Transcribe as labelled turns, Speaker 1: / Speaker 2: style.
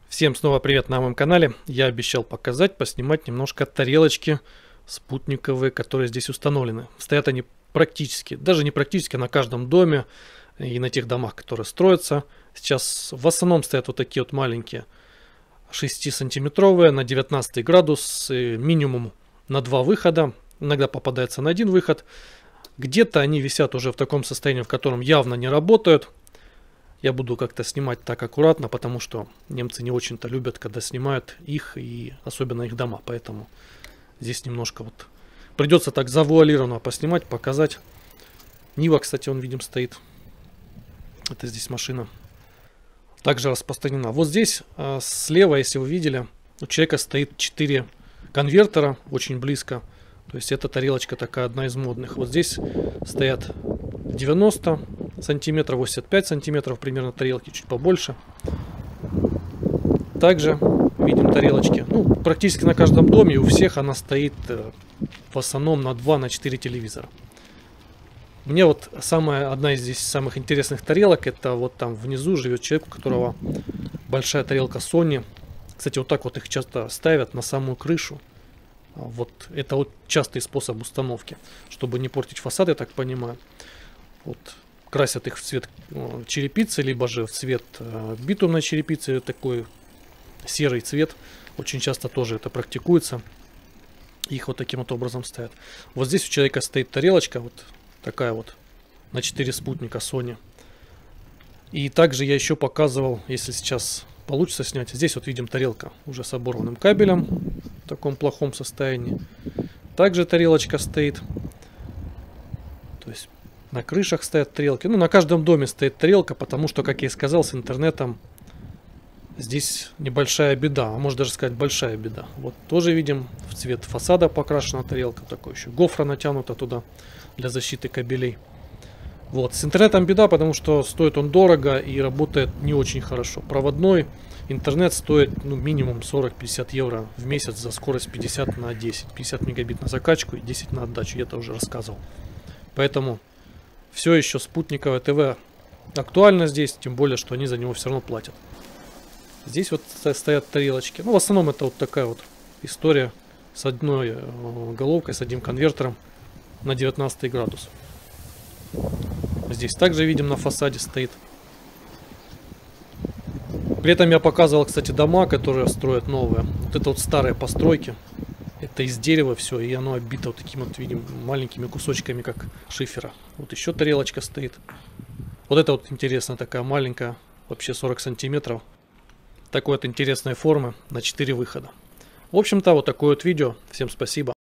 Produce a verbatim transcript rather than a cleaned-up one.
Speaker 1: Всем снова привет на моем канале. Я обещал показать, поснимать немножко тарелочки спутниковые, которые здесь установлены. Стоят они практически, даже не практически, на каждом доме и на тех домах, которые строятся. Сейчас в основном стоят вот такие вот маленькие шестисантиметровые на девятнадцатый градус, минимум на два выхода. Иногда попадается на один выход. Где-то они висят уже в таком состоянии, в котором явно не работают. Я буду как-то снимать так аккуратно, потому что немцы не очень-то любят, когда снимают их, и особенно их дома. Поэтому здесь немножко вот придется так завуалированно поснимать, показать. Нива, кстати, он, видим, стоит. Это здесь машина. Также распространена. Вот здесь а, слева, если вы видели, у человека стоит четыре конвертера очень близко. То есть эта тарелочка такая одна из модных. Вот здесь стоят девяносто сантиметров, восемьдесят пять сантиметров примерно тарелки, чуть побольше. Также видим тарелочки. Ну, практически на каждом доме, и у всех она стоит в основном на два на четыре телевизора. Мне вот самая, одна из здесь самых интересных тарелок, это вот там внизу живет человек, у которого большая тарелка Sony. Кстати, вот так вот их часто ставят на самую крышу. Вот это вот частый способ установки, чтобы не портить фасад, я так понимаю. Вот красят их в цвет черепицы, либо же в цвет битумной черепицы, такой серый цвет. Очень часто тоже это практикуется. Их вот таким вот образом ставят. Вот здесь у человека стоит тарелочка, вот такая вот, на четыре спутника Sony. И также я еще показывал, если сейчас получится снять, здесь вот видим тарелка уже с оборванным кабелем, в таком плохом состоянии. Также тарелочка стоит. То есть на крышах стоят тарелки. Ну, на каждом доме стоит тарелка, потому что, как я и сказал, с интернетом здесь небольшая беда, а можно даже сказать большая беда. Вот тоже видим, в цвет фасада покрашена тарелка, такой еще гофра натянута туда для защиты кабелей. Вот, с интернетом беда, потому что стоит он дорого и работает не очень хорошо. Проводной интернет стоит ну, минимум сорок-пятьдесят евро в месяц за скорость пятьдесят на десять. пятьдесят мегабит на закачку и десять на отдачу, я это уже рассказывал. Поэтому все еще спутниковое ТВ актуально здесь, тем более, что они за него все равно платят. Здесь вот стоят тарелочки. Ну, в основном это вот такая вот история с одной головкой, с одним конвертером на девятнадцатый градус. Здесь также видим, на фасаде стоит. При этом я показывал, кстати, дома, которые строят новые. Вот это вот старые постройки. Это из дерева все, и оно оббито вот такими вот, видим, маленькими кусочками, как шифера. Вот еще тарелочка стоит. Вот это вот интересная такая маленькая, вообще сорок сантиметров. Такой вот интересной формы на четыре выхода. В общем-то, вот такое вот видео. Всем спасибо.